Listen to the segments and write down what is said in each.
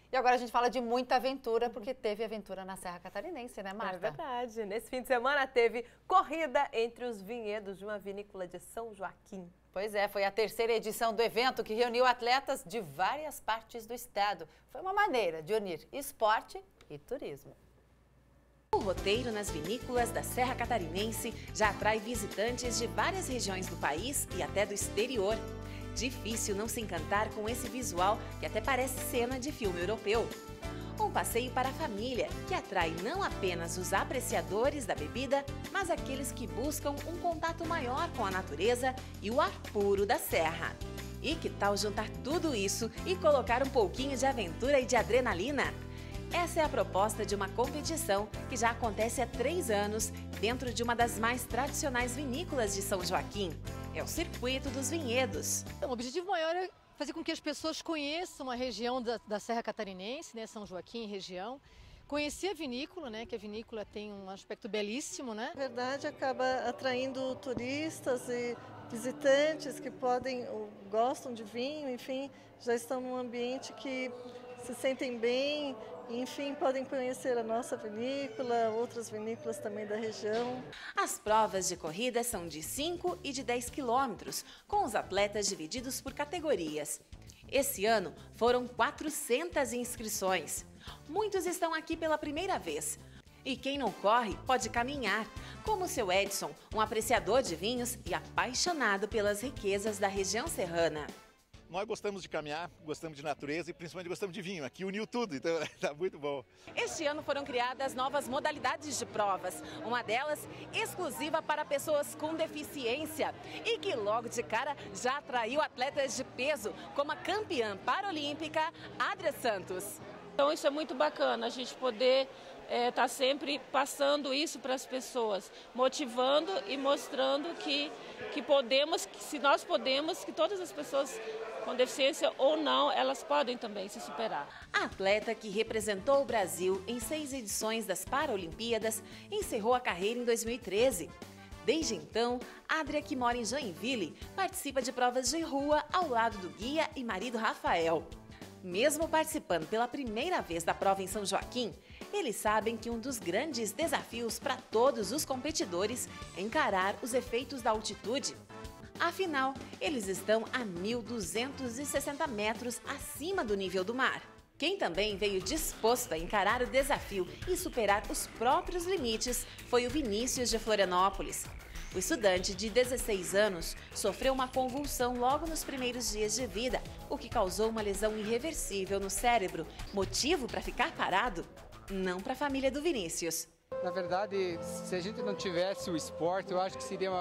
E agora a gente fala de muita aventura, porque teve aventura na Serra Catarinense, né, Marta? É verdade. Nesse fim de semana teve corrida entre os vinhedos de uma vinícola de São Joaquim. Pois é, foi a terceira edição do evento que reuniu atletas de várias partes do estado. Foi uma maneira de unir esporte e turismo. O roteiro nas vinícolas da Serra Catarinense já atrai visitantes de várias regiões do país e até do exterior. Difícil não se encantar com esse visual que até parece cena de filme europeu. Um passeio para a família, que atrai não apenas os apreciadores da bebida, mas aqueles que buscam um contato maior com a natureza e o ar puro da serra. E que tal juntar tudo isso e colocar um pouquinho de aventura e de adrenalina? Essa é a proposta de uma competição que já acontece há 3 anos dentro de uma das mais tradicionais vinícolas de São Joaquim. É o Circuito dos Vinhedos. O objetivo maior é fazer com que as pessoas conheçam a região da Serra Catarinense, né, São Joaquim região, conhecer a vinícola, né, que a vinícola tem um aspecto belíssimo, né? Na verdade, acaba atraindo turistas e visitantes que podem ou gostam de vinho, enfim, já estão num ambiente que se sentem bem, enfim, podem conhecer a nossa vinícola, outras vinícolas também da região. As provas de corrida são de 5 e de 10 quilômetros, com os atletas divididos por categorias. Esse ano foram 400 inscrições. Muitos estão aqui pela primeira vez. E quem não corre pode caminhar, como o seu Edson, um apreciador de vinhos e apaixonado pelas riquezas da região serrana. Nós gostamos de caminhar, gostamos de natureza e principalmente gostamos de vinho. Aqui uniu tudo, então está muito bom. Este ano foram criadas novas modalidades de provas. Uma delas exclusiva para pessoas com deficiência e que logo de cara já atraiu atletas de peso, como a campeã paralímpica Adria Santos. Então isso é muito bacana, a gente poder estar sempre passando isso para as pessoas, motivando e mostrando que podemos, que se nós podemos, que todas as pessoas com deficiência ou não, elas podem também se superar. A atleta que representou o Brasil em 6 edições das Paralimpíadas encerrou a carreira em 2013. Desde então, Adria, que mora em Joinville, participa de provas de rua ao lado do guia e marido Rafael. Mesmo participando pela primeira vez da prova em São Joaquim, eles sabem que um dos grandes desafios para todos os competidores é encarar os efeitos da altitude. Afinal, eles estão a 1.260 metros acima do nível do mar. Quem também veio disposto a encarar o desafio e superar os próprios limites foi o Vinícius de Florianópolis. O estudante de 16 anos sofreu uma convulsão logo nos primeiros dias de vida, o que causou uma lesão irreversível no cérebro. Motivo para ficar parado? Não para a família do Vinícius. Na verdade, se a gente não tivesse o esporte, eu acho que seria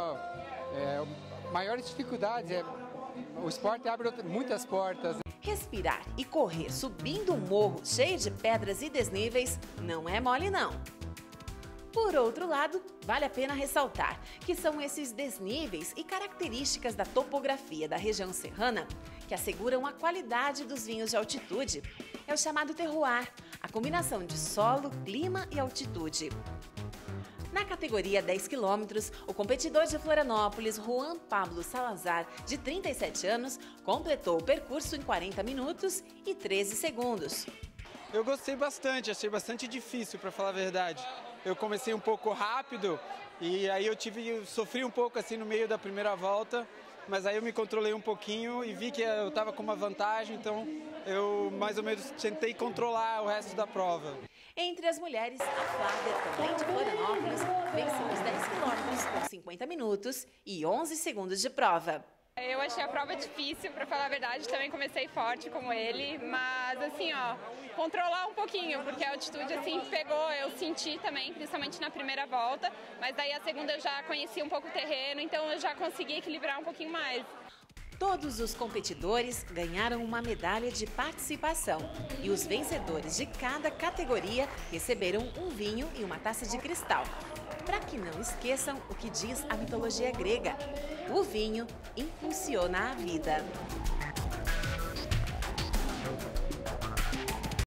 maiores dificuldades. O esporte abre muitas portas. Respirar e correr subindo um morro cheio de pedras e desníveis não é mole não. Por outro lado, vale a pena ressaltar que são esses desníveis e características da topografia da região serrana que asseguram a qualidade dos vinhos de altitude. É o chamado terroir, a combinação de solo, clima e altitude. Na categoria 10 quilômetros, o competidor de Florianópolis, Juan Pablo Salazar, de 37 anos, completou o percurso em 40 minutos e 13 segundos. Eu gostei bastante, achei bastante difícil, para falar a verdade. Eu comecei um pouco rápido e aí eu sofri um pouco assim no meio da primeira volta, mas aí eu me controlei um pouquinho e vi que eu estava com uma vantagem, então eu mais ou menos tentei controlar o resto da prova. Entre as mulheres, a Flávia, também de Florianópolis, venceu os 10 quilômetros com 50 minutos e 11 segundos de prova. Eu achei a prova difícil, para falar a verdade, também comecei forte como ele, mas assim, controlar um pouquinho, porque a altitude assim pegou, eu senti também, principalmente na primeira volta, mas daí a segunda eu já conheci um pouco o terreno, então eu já consegui equilibrar um pouquinho mais. Todos os competidores ganharam uma medalha de participação e os vencedores de cada categoria receberam um vinho e uma taça de cristal. Para que não esqueçam o que diz a mitologia grega: o vinho impulsiona a vida.